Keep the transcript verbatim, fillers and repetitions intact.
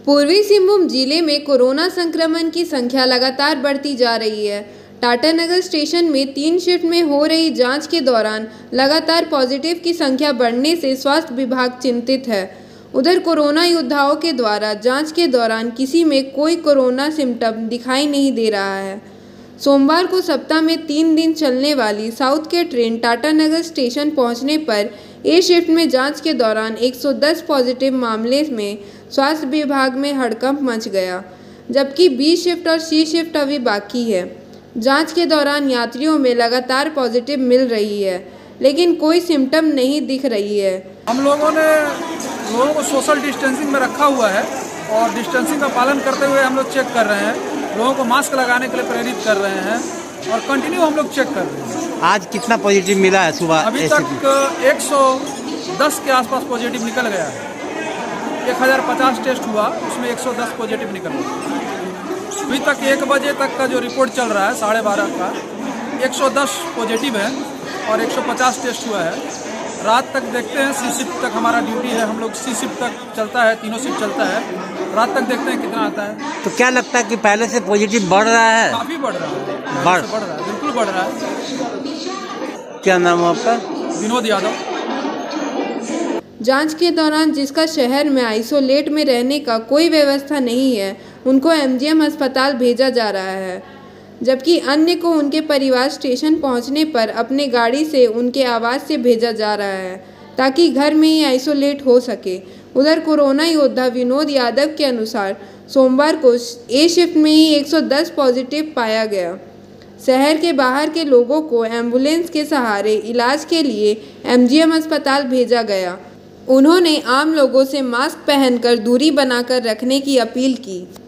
पूर्वी सिंहभूम जिले में कोरोना संक्रमण की संख्या लगातार बढ़ती जा रही है। टाटानगर स्टेशन में तीन शिफ्ट में हो रही जांच के दौरान लगातार पॉजिटिव की संख्या बढ़ने से स्वास्थ्य विभाग चिंतित है। उधर कोरोना योद्धाओं के द्वारा जांच के दौरान किसी में कोई कोरोना सिम्टम दिखाई नहीं दे रहा है। सोमवार को सप्ताह में तीन दिन चलने वाली साउथ के ट्रेन टाटानगर स्टेशन पहुंचने पर ए शिफ्ट में जांच के दौरान एक सौ दस पॉजिटिव मामले में स्वास्थ्य विभाग में हड़कंप मच गया, जबकि बी शिफ्ट और सी शिफ्ट अभी बाकी है। जांच के दौरान यात्रियों में लगातार पॉजिटिव मिल रही है, लेकिन कोई सिम्टम नहीं दिख रही है। हम लोगों ने लोगों को सोशल डिस्टेंसिंग में रखा हुआ है और डिस्टेंसिंग का पालन करते हुए हम लोग चेक कर रहे हैं। लोगों को मास्क लगाने के लिए प्रेरित कर रहे हैं और कंटिन्यू हम लोग चेक कर रहे हैं। आज कितना पॉजिटिव मिला है सुबह? अभी तक एक सौ दस के आसपास पॉजिटिव निकल गया है। एक हज़ार पचास टेस्ट हुआ, उसमें एक सौ दस पॉजिटिव निकल गया। अभी तक एक बजे तक का जो रिपोर्ट चल रहा है साढ़े बारह का, एक सौ दस पॉजिटिव है और एक सौ पचास टेस्ट हुआ है। रात तक देखते हैं, सी शिफ्ट तक हमारा ड्यूटी है, हम लोग सी शिफ्ट तक चलता है, तीनों शिफ्ट चलता है। रात तक देखते हैं कितना आता है। तो क्या लगता है कि पहले से पॉजिटिव बढ़ रहा है? काफी बढ़ रहा है, बढ़ बढ़ रहा है, बिल्कुल बढ़ रहा है। क्या नाम है आपका? विनोद यादव। जांच के दौरान जिसका शहर में आइसोलेट में रहने का कोई व्यवस्था नहीं है, उनको एमजीएम अस्पताल भेजा जा रहा है, जबकि अन्य को उनके परिवार स्टेशन पहुंचने पर अपने गाड़ी से उनके आवास से भेजा जा रहा है, ताकि घर में ही आइसोलेट हो सके। उधर कोरोना योद्धा विनोद यादव के अनुसार सोमवार को ए शिफ्ट में ही एक सौ दस पॉजिटिव पाया गया। शहर के बाहर के लोगों को एम्बुलेंस के सहारे इलाज के लिए एमजीएम अस्पताल भेजा गया। उन्होंने आम लोगों से मास्क पहनकर दूरी बनाकर रखने की अपील की।